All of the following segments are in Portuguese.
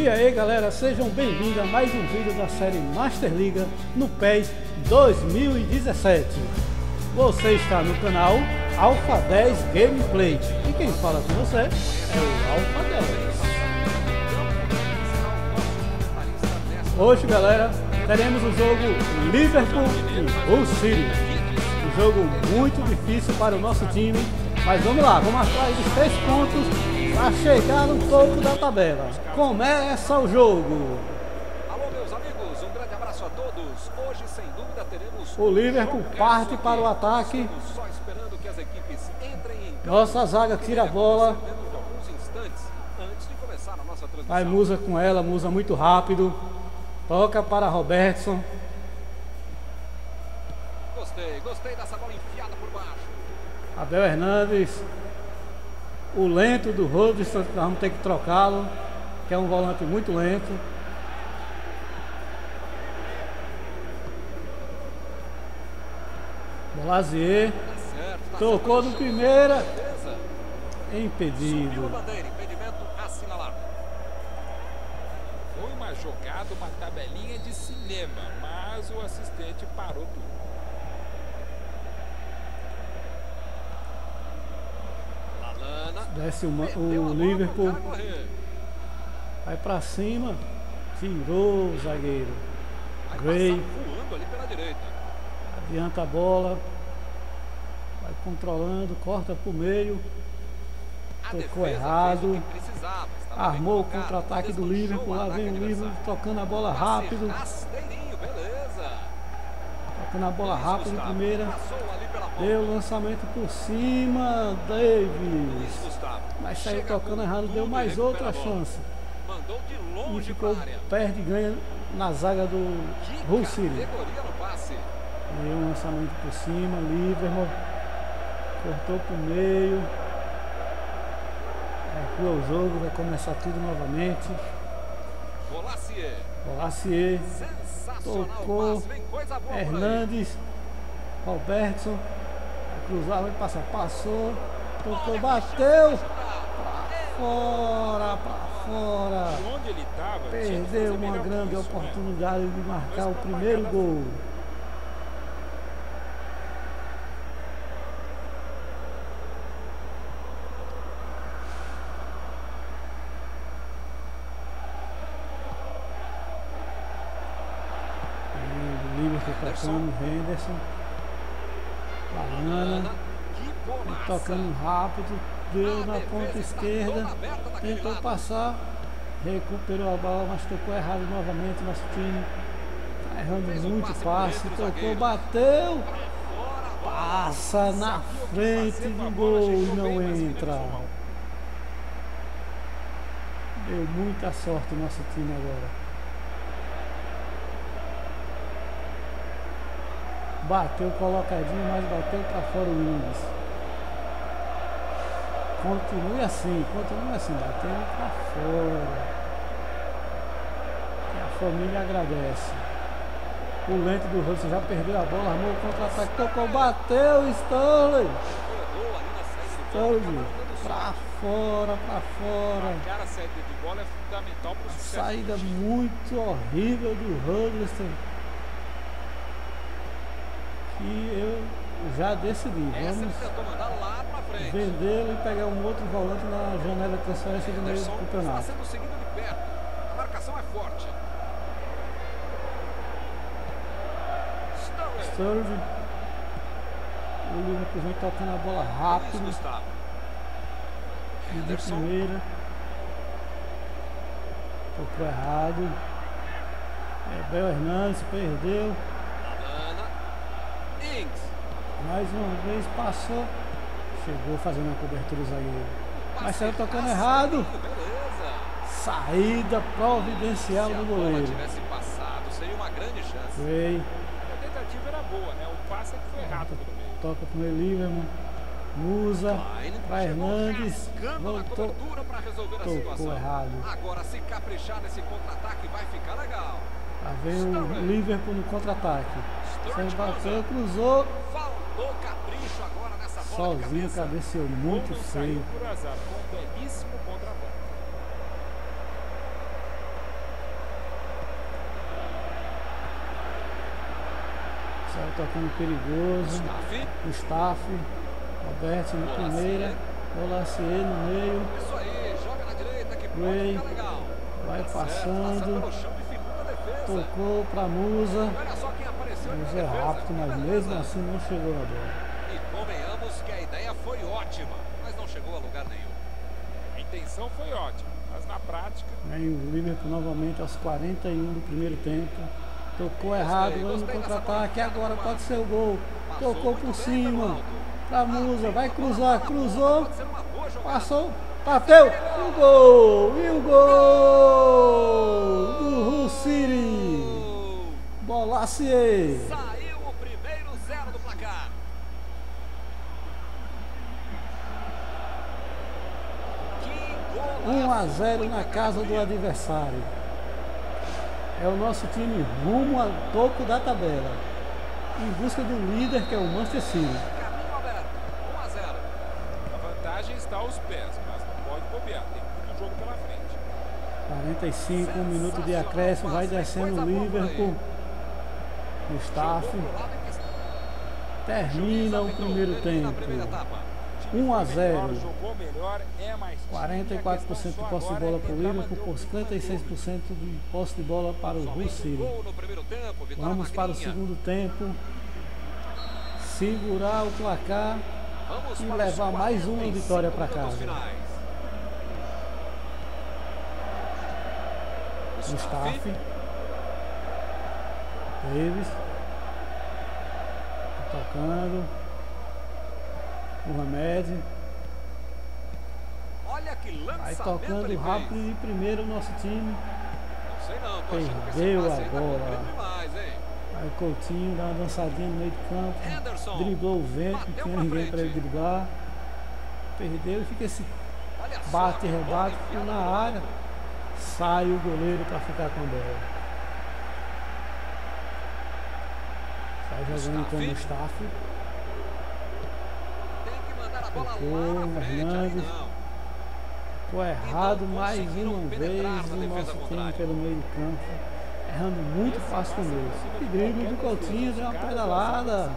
E aí galera, sejam bem-vindos a mais um vídeo da série Master Liga no PES 2017. Você está no canal Alpha 10 Gameplay e quem fala com você é o Alpha 10. Hoje galera, teremos o jogo Liverpool e Hull City. Um jogo muito difícil para o nosso time, mas vamos lá, vamos atrás dos 3 pontos para chegar no topo da tabela. Começa o jogo. Alô meus amigos, um grande abraço a todos. Hoje sem dúvida teremos o Liverpool parte para o ataque. Só esperando que as equipes entrem em campo. Nossa zaga tira a bola. Alguns instantes antes de começar a nossa transmissão. Vai Musa com ela, Musa muito rápido. Toca para Robertson. Gostei dessa bola enfiada por baixo. Abel Hernandes. O lento do Rodrigues, nós vamos ter que trocá-lo, que é um volante muito lento. Bolazier. Tocou no primeira. Impedido. Impedimento assinalado. Foi uma jogada, uma tabelinha de cinema, mas o assistente parou tudo. Desce o Liverpool. Vai pra cima. Tirou o zagueiro. Gray. Adianta a bola. Vai controlando. Corta pro meio. Tocou errado. Armou o contra-ataque do Liverpool. Lá vem o Liverpool tocando a bola rápido. Tocando a bola rápido em primeira. Deu lançamento por cima, Davis. Mas saiu tocando errado, deu mais outra chance. E ficou perto e ganha na zaga do Hull City. Deu um lançamento por cima, Liverpool. Cortou para o meio. Recua o jogo, vai começar tudo novamente. Bolazier. Tocou. Hernandes. Robertson. Cruzar, vai passar, passou, tocou, bateu, pra fora, perdeu uma grande oportunidade de marcar o primeiro gol. O Liverpool tocando, Henderson. Banana, tocando rápido, deu na ponta esquerda, tentou passar, recuperou a bola, mas tocou errado novamente. Nosso time tá errando muito passe, tocou, bateu, passa na frente do gol e não entra. Deu muita sorte o nosso time agora. Bateu colocadinho, mas bateu para fora o Índice. Continue assim, batendo para fora. E a família agradece. O lento do Rodrigues já perdeu a bola, armou o contra-ataque, tocou, bateu, Stanley. Stanley, para fora. A saída de bola é fundamental para o sucesso. Saída muito horrível do Rodrigues. E eu já decidi, vamos vendê-lo e pegar um outro volante na janela de transferência do meio do campeonato. Está sendo seguido de perto. A marcação é forte. Sturridge. O Liverpool vem tocando a bola rápido. E de primeira. Tocou errado. Abel Hernandes perdeu. Mais uma vez passou. Chegou fazendo a cobertura do zagueiro. Mas saiu tocando errado. Saída providencial do goleiro. Se tivesse passado, seria uma grande chance. Foi. A tentativa era boa, né? O passe é que foi errado pelo meio. Toca pro meu Liverpool. Musa. Para Hernandes. Voltou. Tocou errado. Agora se caprichar nesse contra-ataque vai ficar legal. Lá vem o Liverpool no contra-ataque. Sem bateu, cruzou. Faltou capricho agora nessa bola. Sozinho, cabeceou muito feio. Por azar, com um belíssimo contra-ataque. Saiu tocando perigoso. Gustavo. Roberto na primeira. Bolacier no meio. Isso aí, joga na direita que Gray. pode ficar legal. Vai Passa passando. pelo chão, dificulta a defesa. Tocou pra Musa. Olha só quem apareceu ali na Musa é defesa. rápido, mas mesmo assim não chegou na bola. E convenhamos que a ideia foi ótima, mas não chegou a lugar nenhum. A intenção foi ótima, mas na prática... Vem o Liverpool novamente aos 41 do primeiro tempo. Tocou errado lá no contra-ataque. Agora pode ser o gol. Tocou por cima. Pra Musa. Vai cruzar. Cruzou. Passou. Bateu. E o gol. E o gol do Hull City. Bolacier. Saiu o primeiro 0 do placar. Que golaço. 1-0 na casa do adversário. É o nosso time rumo ao topo da tabela, em busca do líder, que é o Manchester City. Caminho aberto. 1-0. A vantagem está aos pés, mas não pode bobear, tem muito jogo pela frente. 45, 1 minuto de acréscimo, vai descendo o Liverpool. Gustavo termina o primeiro tempo. 1-0. Jogou melhor, é mais 44% de posse de bola para o Liverpool, por 56% de posse de bola para o Hull City. Vamos para o segundo tempo. Segurar o placar e levar mais uma vitória para casa. Gustavo. Davis. Tocando. O Hamed. Olha que lançamento. Vai tocando rápido de primeiro o nosso time. Não sei não, tô achando que esse Perdeu passe a aí tá bola. comprido demais, hein? Aí o Coutinho dá uma dançadinha no meio de campo. Henderson Driblou o vento, não bateu tinha pra ninguém frente. para ele driblar. Perdeu e fica esse Olha só, bate e a bola rebate enfiada na no área. Sai o goleiro para ficar com a bola. Sai jogando então o Gustavo. Tem que mandar a bola Tocou, lá na frente. Aí Hernandes. não. Ficou errado mais conseguiram uma penetrar vez na o defesa nosso time contrária. pelo meio de campo. Errando muito fácil com Deus. E drible do Coutinho, deu uma pedalada.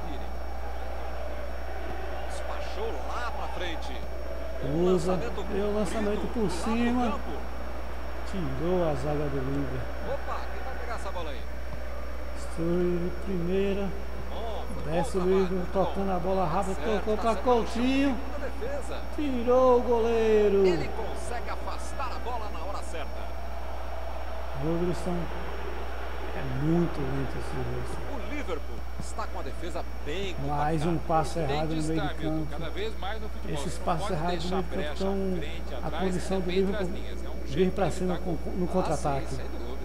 Despachou lá pra frente. Usa, deu o lançamento comprido por do lado do cima. campo. Tirou a zaga do Liverpool. Opa, quem vai pegar essa bola aí? Destruiu de primeira. Bom, foi Desce o bom trabalho, Liverpool muito bom. tocando a bola rápida. Certo, Tocou tá para certo, pelo chão, Coutinho. segunda defesa. Tirou o goleiro. Ele consegue afastar a bola na hora certa. Robertson. É muito lento esse Robertson. O Liverpool está com a defesa bem Mais um passe Tem errado que no meio estar, de Milton, campo. cada vez mais no futebol. Esses Você não passos pode errados deixar no meio de campo brecha estão à frente, a atrás, condição do sempre entre as Liverpool linhas. É um vir jeito para de cima evitar no gol. contra-ataque. Sem dúvida.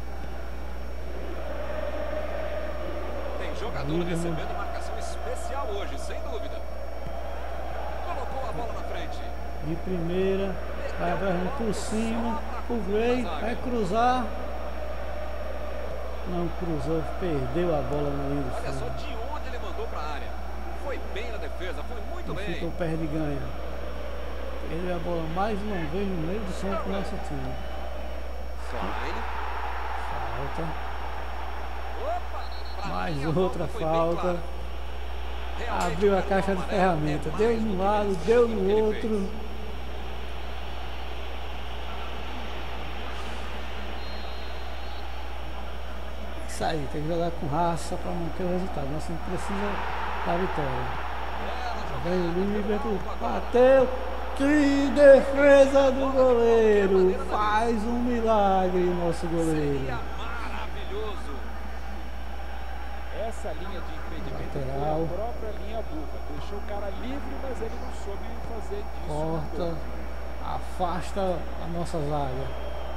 Tem jogador recebendo marcação especial hoje, sem dúvida. Colocou a bola na frente. De primeira, vai abrindo por cima, o Gray vai cruzar. Não cruzou, perdeu a bola na linha do Olha só fundo. de onde ele mandou para a área. Foi bem na defesa, foi muito E ficou bem. perto de ganha. Perdeu a bola mais uma vez no meio do som pro nosso time. Fine. Falta. Opa, pra Mais mim a outra foi bem falta. clara. Realmente Abriu a o caixa de amarelo ferramenta. é Deu mais de do um que lado, merecido deu pelo no que ele outro. fez. Isso aí, tem que jogar com raça para manter o resultado. Nós sempre precisa da vitória. Vem o Liverpool, bateu. Que defesa do goleiro! Faz um milagre, nosso goleiro. Seria maravilhoso. Essa linha de impedimento foi Lateral. a própria linha burra. Deixou o cara livre, mas ele não soube fazer disso. Corta, afasta a nossa zaga.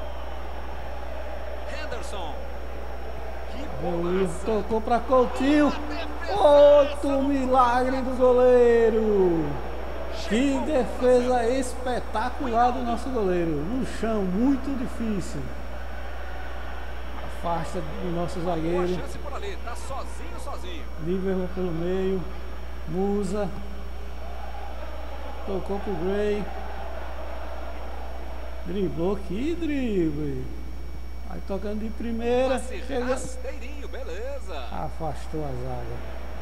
Henderson. Que O Liverpool golaço. tocou para Coutinho. Outro milagre do goleiro. Que defesa espetacular do nosso goleiro. No chão, muito difícil. Afasta do nosso Boa zagueiro. chance por ali, tá sozinho. Liverpool pelo meio. Musa. Tocou pro Gray. Driblou, que drible. Vai tocando de primeira. Passe Chega. rasteirinho, beleza. Afastou a zaga.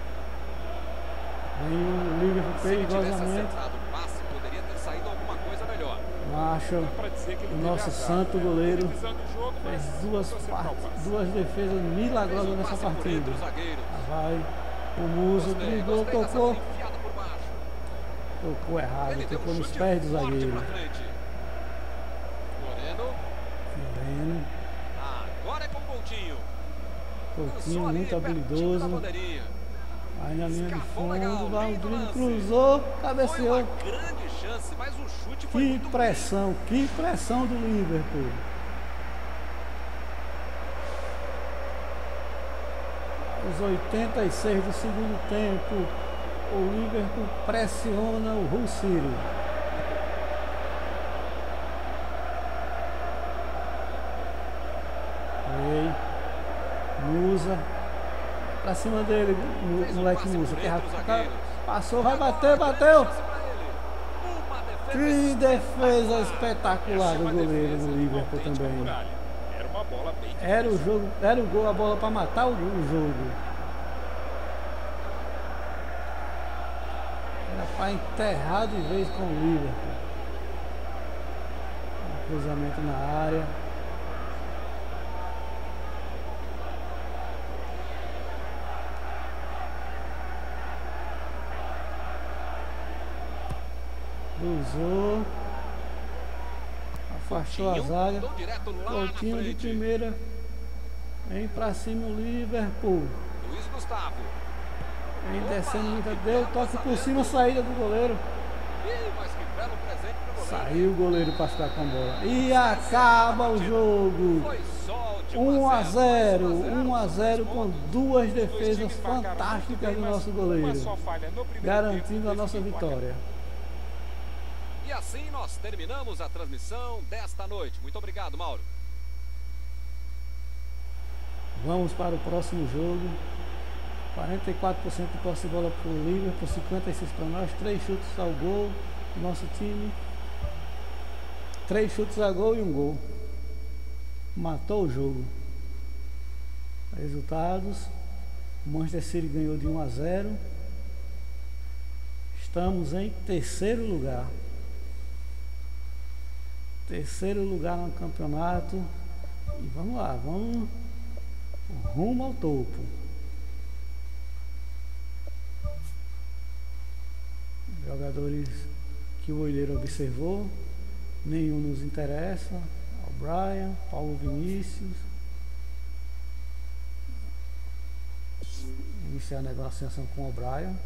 Vem o Liverpool Se ele tivesse perigosamente. acertado o passe, poderia ter saído alguma coisa melhor. Marshall, Dá pra dizer que ele o teve nosso azar, santo né? goleiro, Revisando o jogo, mas fez torcer pra o passe. duas defesas milagrosas Fez um nessa passe por partida. entre os zagueiros. Vai o Muso, driblou, Gostei dessa tocou. bola enfiada por baixo. Tocou errado, Ele deu tocou um nos chute pés do forte zagueiro. pra frente. Moreno. Moreno, Agora é com o Coutinho. Coutinho Lançou ali, muito pertinho da habilidoso. bandeirinha. Aí na linha de Escapou legal, fundo, vai o lindo drible, lance. cruzou, Foi cabeceou. uma grande chance, mas o chute foi Que muito pressão do Liverpool. Os 86 do segundo tempo, o Liverpool pressiona o Hull City. Musa, pra cima dele, o moleque Musa, que passou, vai bater, bateu. Que defesa espetacular do goleiro do Liverpool também. Era uma bola bem difícil. Era o gol, a bola para matar o jogo. Era para enterrar de vez com o Liverpool. Um cruzamento na área. Cruzou, afastou a zaga, Coutinho de primeira, vem pra cima o Liverpool, Luiz Gustavo. vem descendo muita, deu toque por cima, saída do goleiro, Mas que belo presente pro goleiro. saiu o goleiro para ficar com a bola e acaba o jogo. Foi só de 1 a 0 com duas defesas fantásticas do nosso goleiro, garantindo a nossa vitória. E assim nós terminamos a transmissão desta noite. Muito obrigado, Mauro. Vamos para o próximo jogo. 44% de posse de bola para o Liverpool, 56% para nós, 3 chutes ao gol do nosso time. 3 chutes a gol e 1 gol. Matou o jogo. Resultados: o Manchester City ganhou de 1 a 0. Estamos em terceiro lugar. Terceiro lugar no campeonato. E vamos lá, vamos rumo ao topo. Jogadores que o olheiro observou, nenhum nos interessa. O Brian, Paulo Vinícius. Iniciar a negociação com o Brian.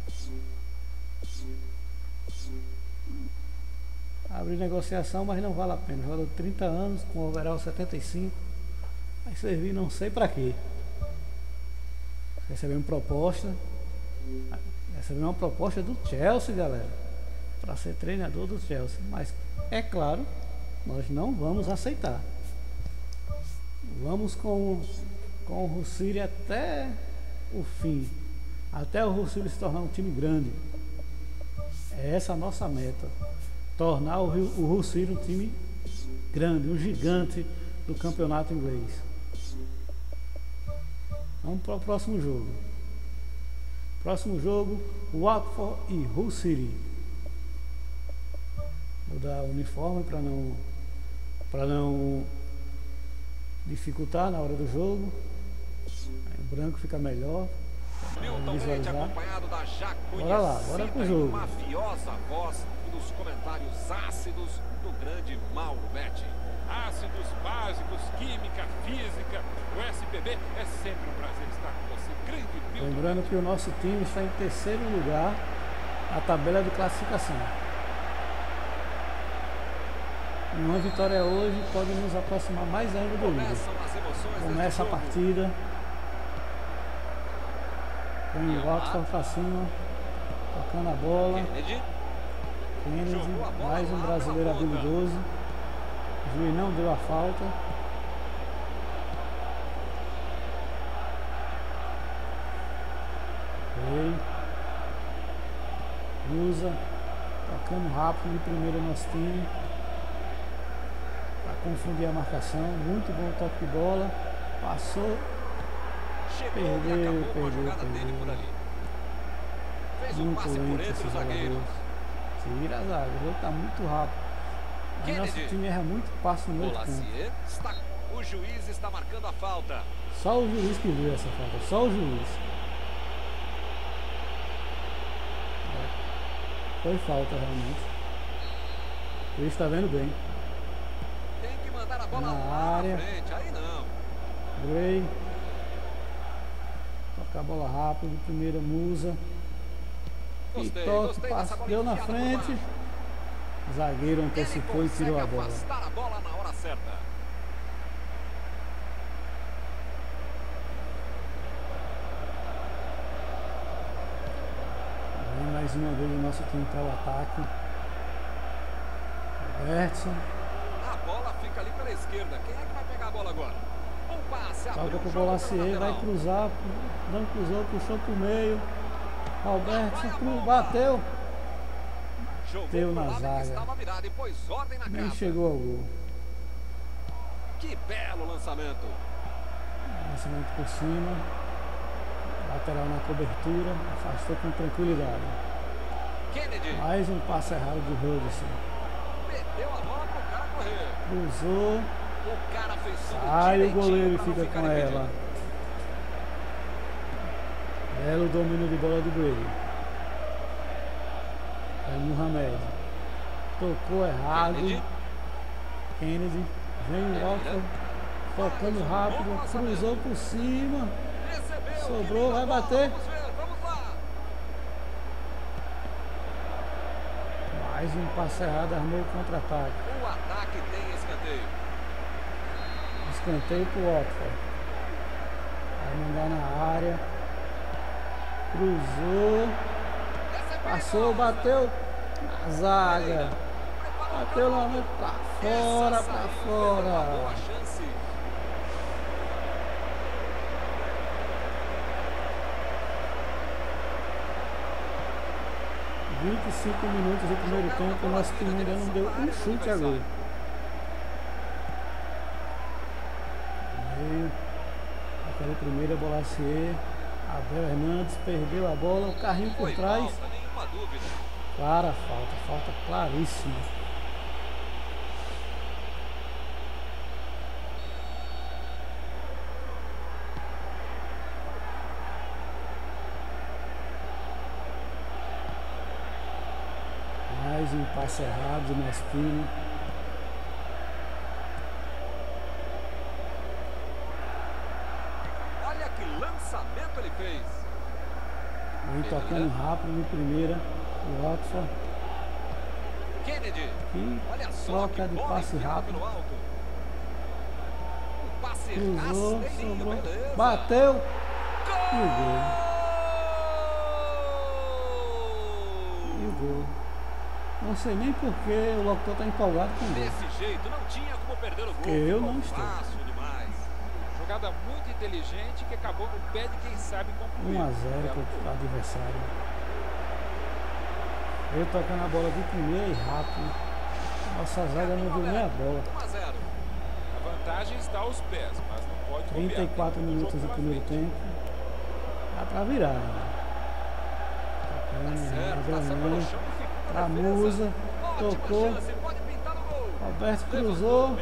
Abrir negociação, mas não vale a pena. Jogador de 30 anos, com overall 75. Vai servir não sei para quê. Recebemos uma proposta do Chelsea, galera, para ser treinador do Chelsea. Mas é claro, nós não vamos aceitar. Vamos com o Hull City até o fim. Até o Hull City se tornar um time grande. É essa a nossa meta. Tornar o Hull City um time grande, um gigante do campeonato inglês. Vamos para o próximo jogo. Próximo jogo, Watford e Hull City. Vou dar o uniforme para não dificultar na hora do jogo. O branco fica melhor. Visualizar. Bora lá, bora pro jogo. Mafiosa voz dos comentários ácidos do grande Mauro Betti. Ácidos básicos, química, física, o SPB é sempre um prazer estar com você. Grande Milton. Lembrando que o nosso time está em terceiro lugar na tabela de classificação. Uma vitória hoje pode nos aproximar mais ainda do líder. Começa a partida. Vem o Watford para cima, tocando a bola. Kennedy, mais um brasileiro habilidoso. O juiz não deu a falta. Rei. Usa. Tocando rápido de primeira nosso time. Para confundir a marcação. Muito bom toque de bola. Passou. Perdeu. Muito lento esse jogador. Tira a zaga, o jogo tá muito rápido. O nosso time erra muito passe no meio de campo. O juiz está marcando a falta. Só o juiz que viu essa falta, só o juiz. Foi falta realmente. O juiz está vendo bem. Tem que mandar a bola na lá área. Na frente. Aí não. Gray. Toca a bola rápido, primeira Musa. E toque, deu na frente. O zagueiro antecipou e tirou a bola. A bola na hora certa. Vem mais uma vez o nosso time para o ataque. Robertson. A bola fica ali pela esquerda. Quem é que vai pegar a bola agora? Um passe. Toca pro Bolacier, vai cruzar. Não cruzou, puxou pro meio. Robertson bateu. Bateu na zaga. Nem chegou ao gol. Que belo lançamento. Lançamento por cima. Lateral na cobertura. Afastou com tranquilidade. Kennedy. Mais um passe errado de Hudson. Perdeu a bola pro cara correr. Cruzou. O cara fez sai o goleiro e fica com ela. Belo domínio de bola do Brady. É Mohamed. Tocou errado. Kennedy. Vem o Watford. Tocando rápido. Cruzou por cima. Sobrou, vai bater. Mais um passe errado, armou o contra-ataque. O ataque tem escanteio. Escanteio pro Watford. Vai mandar na área. Cruzou. Passou, bateu na zaga. Bateu lá pra fora, pra fora. Boa chance. E 25 minutos do primeiro tempo, o nosso time ainda não deu um chute a gol. Meio. Aquela primeira Bolacier. Abel Hernandes perdeu a bola, o carrinho por trás. Nenhuma dúvida. Clara falta claríssima. Mais um passe errado do nosso time. Olha que lançamento ele fez. Vem tocando rápido de primeira. O Watford. Kennedy. E olha só troca de passe rápido. Cruzou, sobrou, bateu. E o gol. E o gol. Não sei nem porque o locutor está empolgado com o gol. Desse jeito, não tinha como perder o gol. Eu não estou. Fácil demais. Jogada muito inteligente que acabou no pé de quem sabe concluir. 1 a 0 para o adversário. Eu tocando a bola de primeira e rápido. Nossa zaga não viu nem a bola. 1 a 0. A vantagem está aos pés, mas não pode 34 minutos do primeiro tempo. Dá para virar ainda. Tocando, a Musa. Tocou. Roberto cruzou.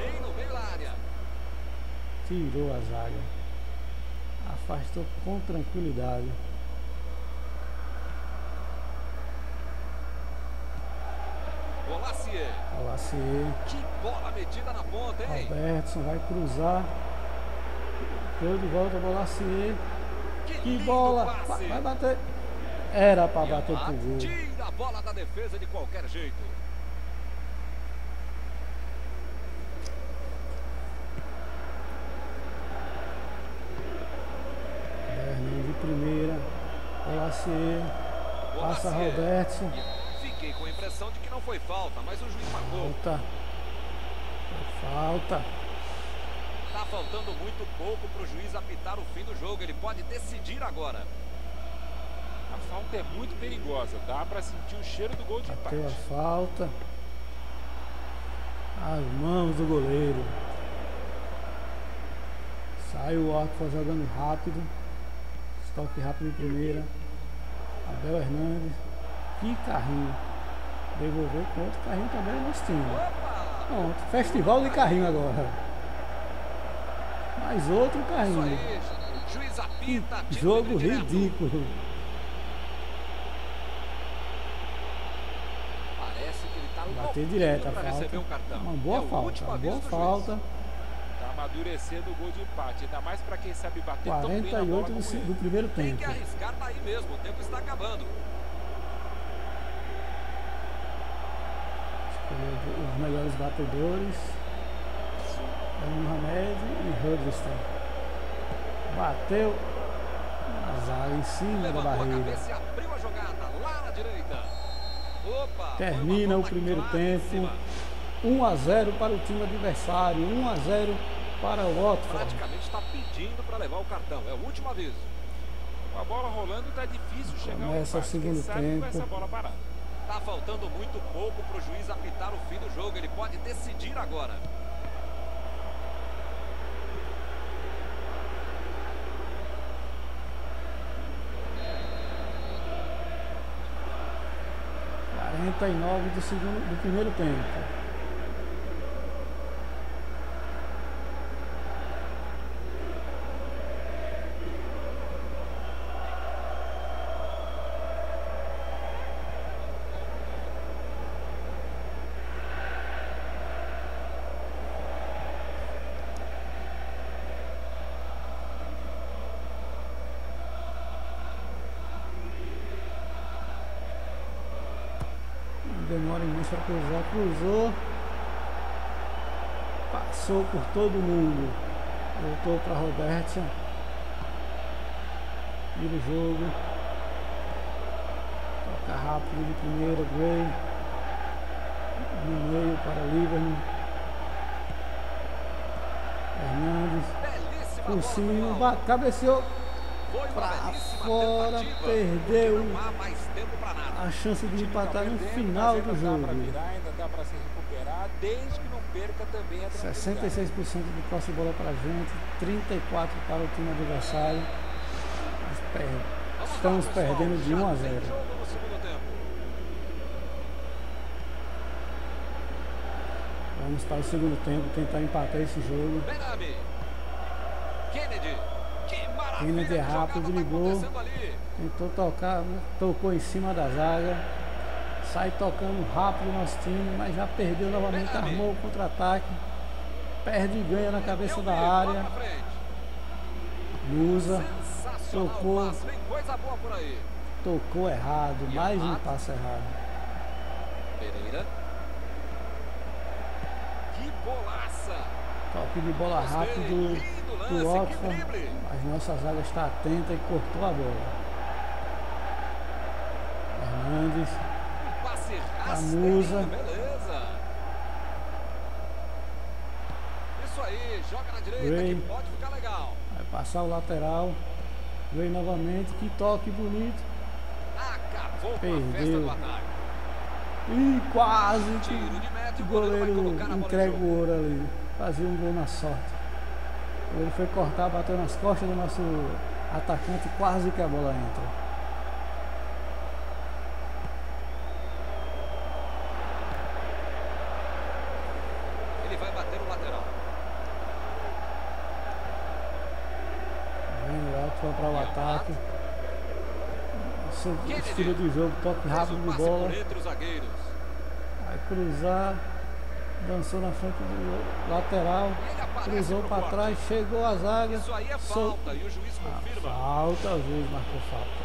Tirou a zaga. Afastou com tranquilidade. Bolacier. Que bola metida na ponta, hein? Robertson vai cruzar. Deu de volta o Bolacier. Que bola! Vai bater. Era para bater pro gol. Tira a bola da defesa de qualquer jeito. Bernardo de primeira. Bolacier. Passa Robertson. Fiquei com a impressão de que não foi falta, mas o juiz marcou. Falta. Tá faltando muito pouco pro juiz apitar o fim do jogo. Ele pode decidir agora. A falta é muito perigosa. Dá para sentir o cheiro do gol de empate. Bateu a falta. nas mãos do goleiro. Sai o Watford jogando rápido. Toque rápido em primeira. Abel Hernandes. Que carrinho. Devolveu com outro carrinho também no nosso time. Pronto. Festival de carrinho agora. Mais outro carrinho. Que jogo ridículo. Bater direto a falta. Uma boa falta. Uma boa falta. Amadurecendo o gol de empate, ainda mais para quem sabe bater 48 do primeiro tempo. Tem que arriscar daí mesmo, o tempo está acabando. Os melhores batedores, Mohamed e Hudson. Bateu na zaga em cima da barreira. Abriu a jogada lá na direita. Opa, termina o primeiro tempo. 1-0 para o time adversário, 1-0 para o Watford. Praticamente está pedindo para levar o cartão, é o último aviso. Com a bola rolando está difícil chegar ao empate. O segundo tempo. Com essa bola parada. Tá faltando muito pouco para o juiz apitar o fim do jogo, ele pode decidir agora. do primeiro tempo. Demora imenso para cruzar, cruzou, passou por todo mundo, voltou para Robertson, vira o jogo, toca rápido de primeira, Gray, no meio para Liverpool, Hernandes, por cima, cabeceou para fora, perdeu a chance de empatar no final do jogo. Ainda dá para se recuperar, desde que não perca também a 66% de posse de bola para a gente, 34% para o time adversário. Estamos perdendo de 1-0. Vamos para o segundo tempo, tentar empatar esse jogo. Kennedy é rápido, driblou, tentou tocar, tocou em cima da zaga, sai tocando rápido o nosso time, mas já perdeu novamente, armou o contra-ataque, perde e ganha na cabeça da área. Musa tocou errado, mais um passo errado. Pereira. Que bolaça! Toque de bola rápido do Watford, mas nossa zaga está atenta e cortou a bola. Hernandes, Musa. Beleza. Isso aí, joga na direita, Gray. que pode ficar legal. Vai passar o lateral. Gray novamente, que toque bonito. Acabou com Perdeu. a festa do ataque. E quase Tiro de meta, que o o goleiro vai goleiro colocar na bola entrega de jogo. o ouro ali. Fazia um gol na sorte. Ele foi cortar, bateu nas costas do nosso atacante, quase que a bola entra. Ele vai bater no lateral. Vem o Watford para o ataque. Seu estilo de jogo, toque rápido de bola. Por entre os zagueiros. Vai cruzar. Dançou na frente do lateral. Cruzou para trás, chegou a zaga. Isso aí é falta e o juiz confirma. Falta, o juiz marcou falta.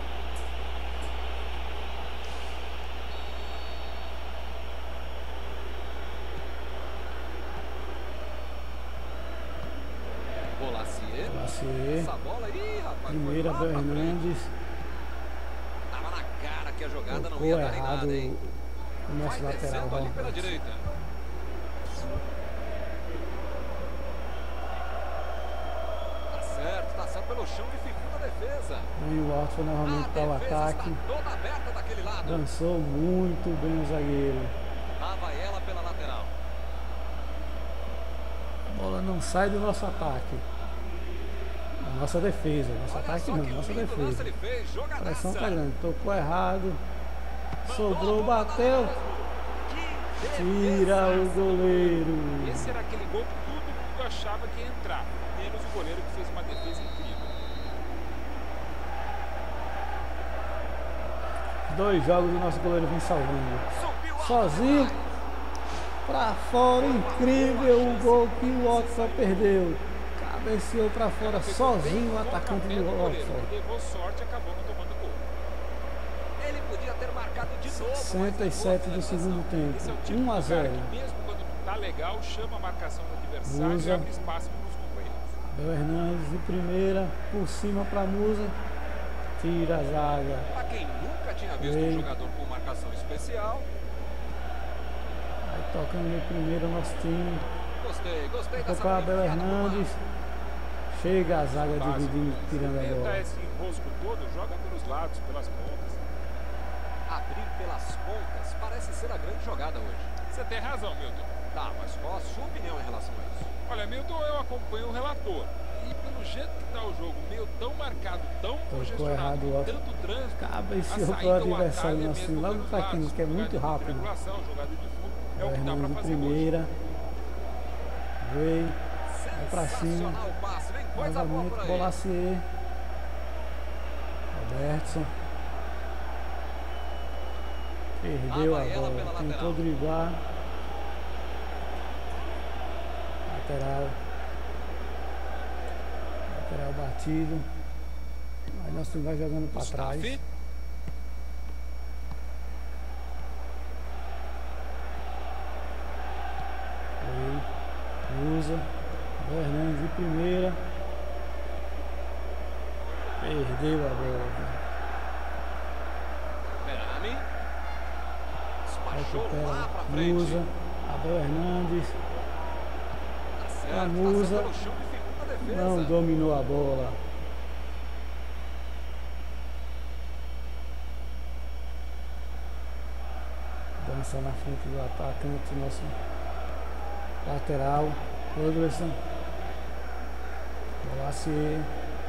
Bolacier. Essa bola aí, rapaz. Primeira do Hernandes. Tava na cara que a jogada não Tocou ia dar em errado nada, hein? o nosso Vai lateral. descendo ali pela Robertson. direita. Tá certo pelo chão, dificulta a defesa. E o Watford novamente para o ataque. Toda aberta daquele lado. Dançou muito bem o zagueiro. Lá vai ela pela lateral. não sai do nosso ataque. A nossa defesa. Nosso ataque não, nossa defesa. A pressão tá grande. Tocou errado. Sobrou, bateu. Tira o goleiro. Esse era aquele gol que todo mundo achava que ia entrar. Menos o goleiro que fez uma defesa incrível. 2 jogos o nosso goleiro vem salvando. Sozinho. Pra fora, incrível o gol que o Watford perdeu. Cabeceou pra fora sozinho o atacante do Watford. Levou sorte, acabou não tomando gol. Ele podia ter marcado de novo. 67 do segundo tempo. Esse é o tipo 1 a 0. que mesmo quando não tá legal, chama a marcação do adversário e abre espaço para os companheiros. Abel Hernandes de primeira, por cima pra Musa. Tira a zaga. Para quem nunca tinha visto um jogador com marcação especial. Vai tocando de primeiro o nosso time. Gostei dessa para Abel Hernandes. Chega a zaga dividindo, tirando a bola. Esse enrosco todo, joga pelos lados, pelas pontas. Abrir pelas pontas parece ser a grande jogada hoje. Você tem razão, Milton. Tá, mas qual a sua opinião em relação a isso? Olha, Milton, eu acompanho o relator. E pelo jeito que tá o jogo, meio tão marcado, tão congestionado, tanto trânsito, cabeceou para o adversário nosso, logo para quem, que é muito rápido. Jogada de fundo, é o que dá Hernandes para de fazer primeira. Veio. Vai pra cima. Passe, vem coisa boa Novamente, por aí. Bolacier. Robertson. Perdeu a bola. Tentou driblar. Lateral. Lateral batido. Aí nós vai jogando para trás. Usa. Hernandes de primeira. Perdeu a bola. Berami. Despachou lá pra frente. Musa. Abel Hernandes. Tá a Musa não dominou a bola. Dança na frente do atacante, nosso lateral. Rodrigues. Bolacier.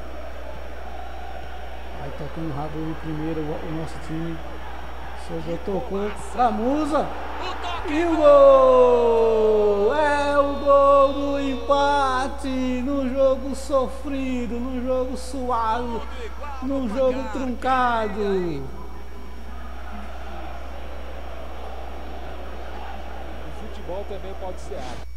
Vai tocando rápido de primeiro o nosso time. Sobrou, tocou pra Musa. E o gol! É o gol do empate no jogo sofrido, no jogo suado, no jogo truncado. O futebol também pode ser arte.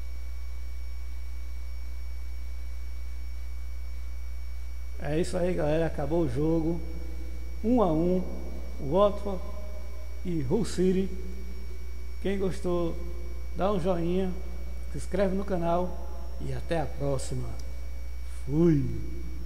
É isso aí, galera. Acabou o jogo. 1 a 1. Watford e Hull City. Quem gostou, dá um joinha, se inscreve no canal e até a próxima. Fui!